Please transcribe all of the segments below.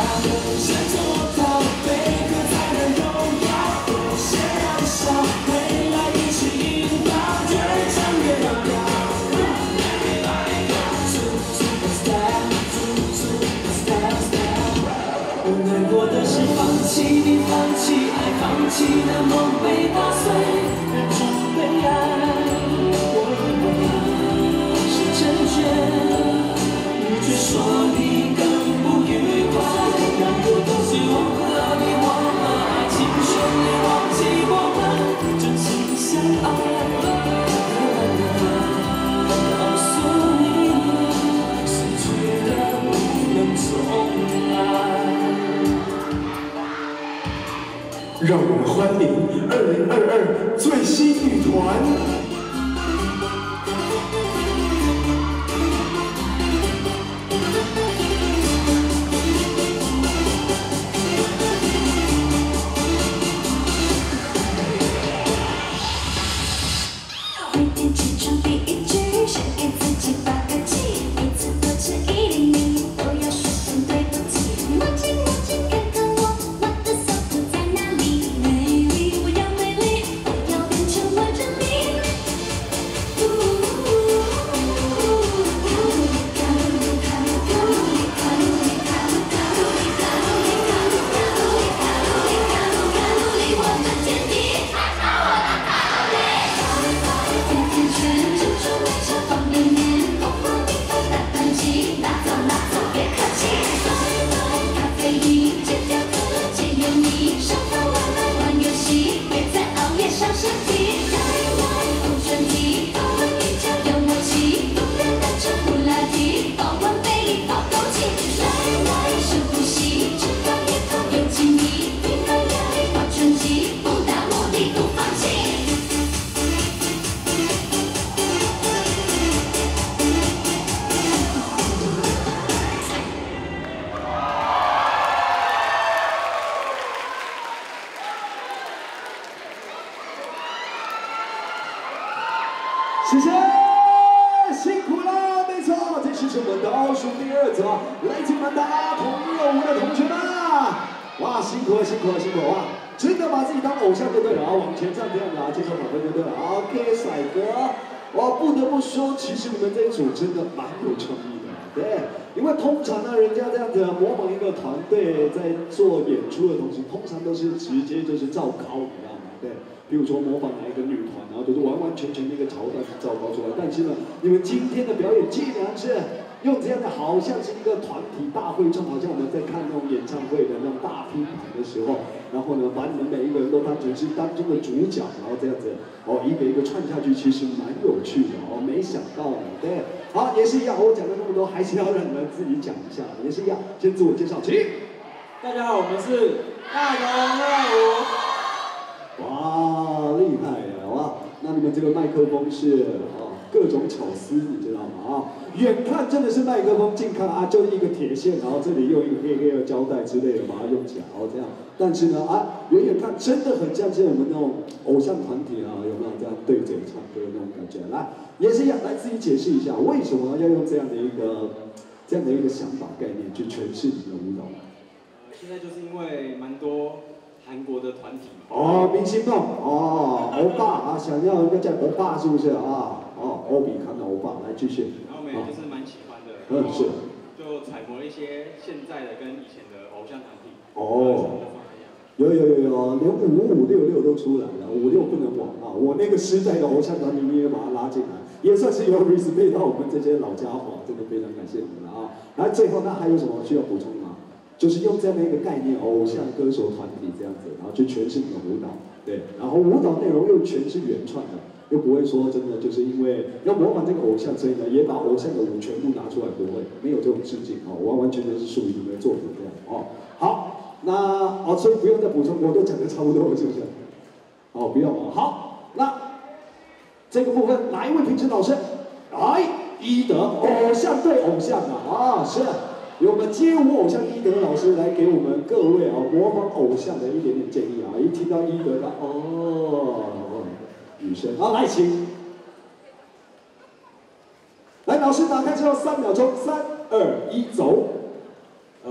谁做到贝壳才能荣耀？谁燃烧未来一起引导，越唱越亮亮。我难过的是放弃你，放弃爱，放弃的梦被打碎，忍住悲哀。我以为是成全，你却说你更不愉快。让我都是忘了你，忘了爱情，说你忘记我们真心相爱。告诉你，失去的不能重来。 让我们欢迎2022最新女团。 谢谢，辛苦了，没错，这是我们倒数第2组，来自满大朋友舞的同学们，哇，辛苦了，辛苦了，辛苦了，哇，真的把自己当偶像就对了啊，往前站这样的啊，接受访问就对了 ，OK， 帅哥，我不得不说，其实你们这一组真的蛮有创意的，对，因为通常呢，人家这样子模仿一个团队在做演出的东西，通常都是直接就是照抄，你知道吗？对。 比如说模仿哪一个女团，然后就是完完全全那个桥段去照抄出来。但是呢，你们今天的表演竟然是用这样的，好像是一个团体大会中，好像我们在看那种演唱会的那种大拼盘的时候，然后呢，把你们每一个人都当成是当中的主角，然后这样子哦，一个一个串下去，其实蛮有趣的哦。没想到呢，对，好，也是一样，我讲了那么多，还是要让你们自己讲一下，也是一样，先自我介绍，请。 大家好，我们是大同225。 哇，厉害呀！哇，那你们这个麦克风是各种巧思，你知道吗？啊，远看真的是麦克风，近看啊就是一个铁线，然后这里用一个黑黑的胶带之类的把它用起来，这样。但是呢，远远看真的很像是我们那种偶像团体啊，有没有这样对嘴唱歌的那种感觉？来，也是一样，来自己解释一下，为什么要用这样的一个想法概念去诠释你的舞蹈？ 现在就是因为蛮多。 韩国的团体哦，明星梦哦，欧巴啊，想要叫欧巴是不是啊？哦，欧比看到欧巴，来继续。 然后我们也就是蛮喜欢的， 是。 就采模了一些现在的跟以前的偶像团体。 哦。有，连5566都出来了，56不能忘啊！我那个时代的偶像团体你也把它拉进来，也算是有 respect 到我们这些老家伙，真的非常感谢你们了啊！来，最后那还有什么需要补充吗？ 就是用这样的一个概念，偶像歌手团体这样子，然后去诠释你的舞蹈，对，然后舞蹈内容又全是原创的，又不会说真的就是因为要模仿这个偶像，所以呢也把偶像的舞全部拿出来，不会，没有这种致敬哦，完完全全是属于你们的作品这样哦。好，那所以不用再补充，我都讲的差不多了，是不是？哦，不要啊。好，那这个部分哪一位评审老师？来，一德，偶像对偶像啊，是。 由我们街舞偶像一德老师来给我们各位模仿偶像的一点点建议啊！一听到一德的女生，好来请，来老师打开之后3秒钟，3、2、1，走。 我很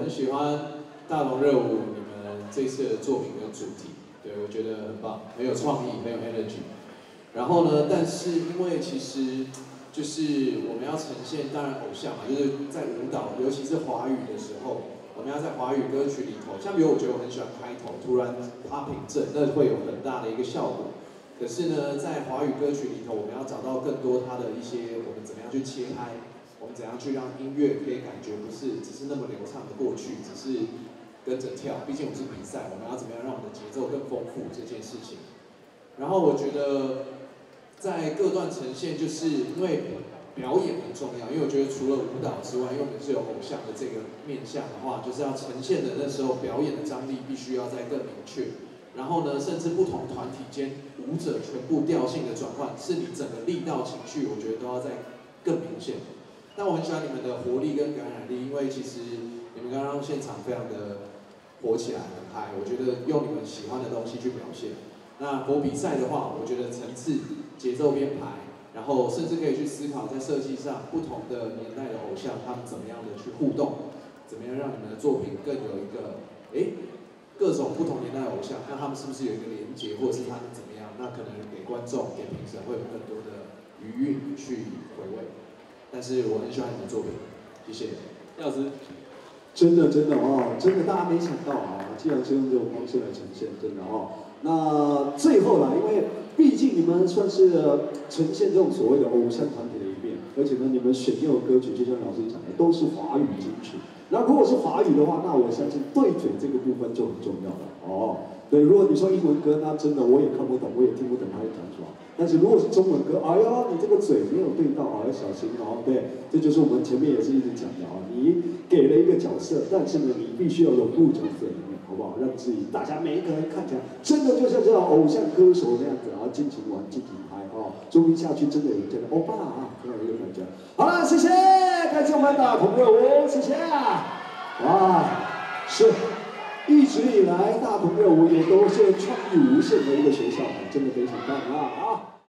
很喜欢大同热舞你们这次的作品跟主题，对我觉得很棒，很有创意，很有 energy。然后呢，但是因为其实就是我们要呈现，当然偶像嘛，就是在舞蹈，尤其是华语的时候，我们要在华语歌曲里头，像比如我觉得我很喜欢开头突然 popping 阵，那会有很大的一个效果。可是呢，在华语歌曲里头，我们要找到更多它的一些，我们怎么样去切开，我们怎样去让音乐可以感觉不是只是那么流畅的过去，只是跟着跳。毕竟我们是比赛，我们要怎么样让我们的节奏更丰富这件事情。然后我觉得在各段呈现，就是因为表演很重要，因为我觉得除了舞蹈之外，因为我们是有偶像的这个面向的话，就是要呈现的那时候表演的张力必须要再更明确。然后呢，甚至不同团体间舞者全部调性的转换，是你整个力道情绪，我觉得都要再更明显。但我很喜欢你们的活力跟感染力，因为其实你们刚刚现场非常的火起来，很嗨。我觉得用你们喜欢的东西去表现。那比赛的话，我觉得层次、节奏编排，然后甚至可以去思考在设计上不同的年代的偶像，他们怎么样的去互动，怎么样让你们的作品更有一个各种不同年代的偶像，那他们是不是有一个连结，或者是他们怎么样？那可能给观众、给评审会有更多的余韵去回味。但是我很喜欢你的作品，谢谢。叶老师， 真的哦，真的大家没想到啊，既然是用这种方式来呈现，真的哦。那最后啦，因为毕竟你们算是呈现这种所谓的偶像团体的一面，而且呢，你们选用的歌曲就像老师讲的，都是华语金曲。那如果是华语的话，那我相信对嘴这个部分就很重要了哦。对，如果你说英文歌，那真的我也看不懂，我也听不懂他在讲什么。但是如果是中文歌，哎呦，你这个嘴没有对到啊，要小心哦。对，这就是我们前面也是一直讲的啊。你给了一个角色，但是呢，你必须要融入角色里面，好不好？让自己大家每一个人看起来真的就像这种偶像歌手那样子啊，尽情玩，尽情嗨哦。终于下去真的有人觉得欧巴啊，这样一个感觉。好了，谢谢，感谢我们大同热舞，谢谢。哇，是。一直以来，大同热舞也都是创意无限的一个学校，真的非常棒啊！